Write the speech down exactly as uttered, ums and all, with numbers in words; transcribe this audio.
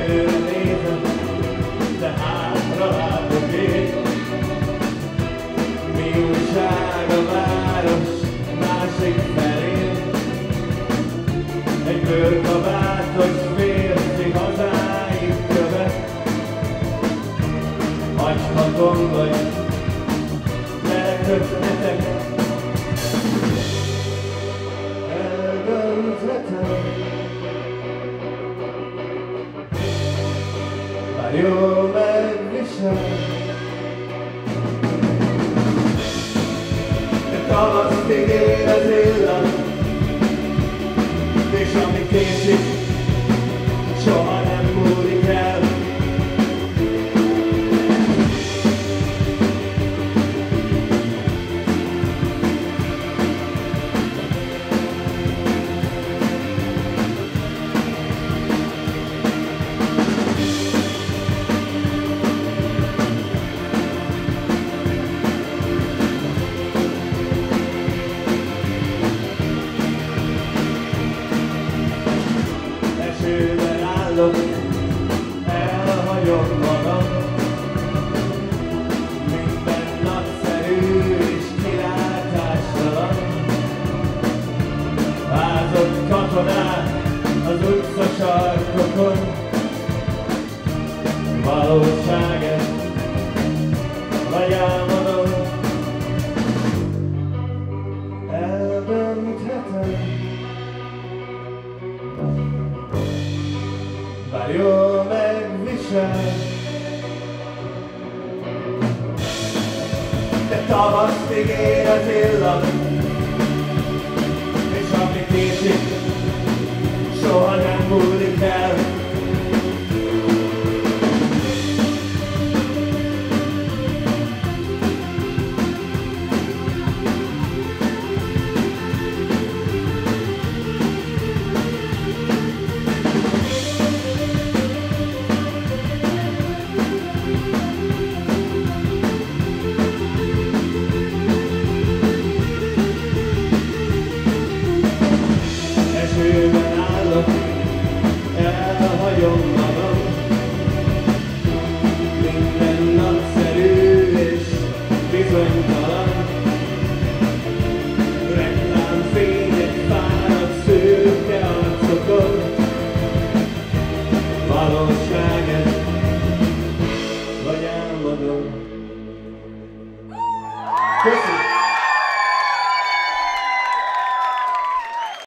előre nézem, de hátra látok én. Mi újság a város másik felén? Egy bőrkabátos férfi hazáig követ. Hagyhatom vagy lekötnetek, eldönthetem. Már jól megvisel, de tavaszt ígér az illat, és ami késik, soha nem múlik el. Esőben állok, elhagyom magam. Minden nagyszerű és kilátástalan. Vázott katonák az utcasarkokon. Valóság ez, vagy álmodom, eldönthetem. Bár jól megvisel, de tavaszt ígér az illat, és ami késik, soha nem múlik el. Esőben állok,